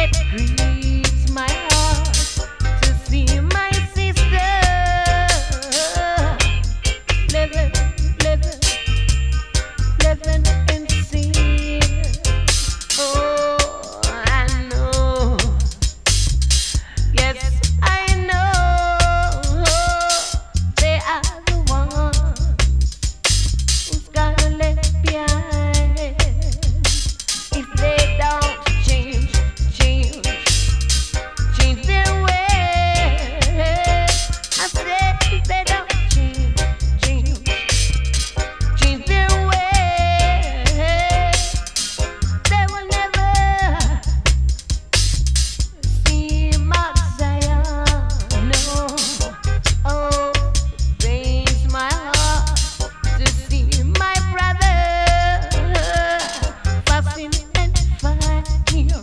It grieves my heart to see my sister living, living, living in sin. Oh, I know. Yes, I know. They are the ones who's gonna left behind if they don't change, change, change their ways. I said if they don't change, change, change their ways, they will never see Mount Zion. No, oh, pains my heart to see my brother fussing and fighting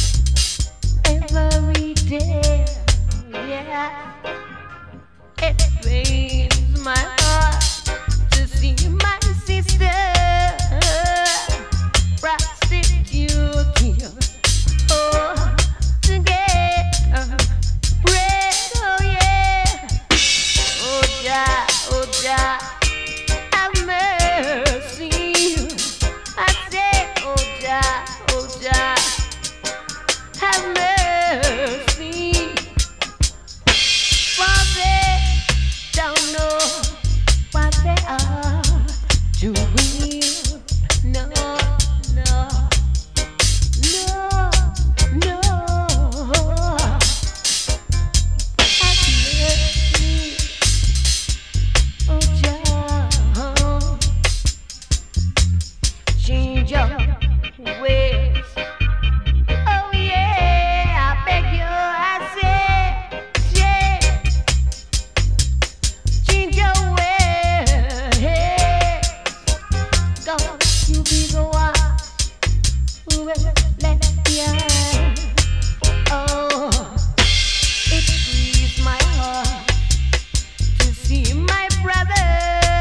every day. Yeah, it pains my heart to see my sister prostituting. Oh, to get bread. Oh yeah. Oh Jah, oh Jah, have mercy. I say, oh Jah, have mercy. For they don't know what they are doing. No, no, no, no. Have mercy, oh Jah. Change your ways. Oh yeah, I beg you, I say, change your ways. God, you be the one who will let behind. Oh, it grieves my heart to see my brother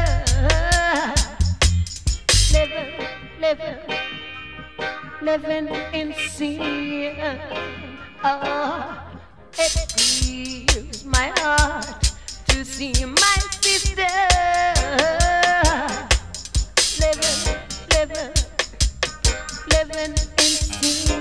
living, living, living in sin. Oh, it grieves my heart to see my sister living, living, living in sin.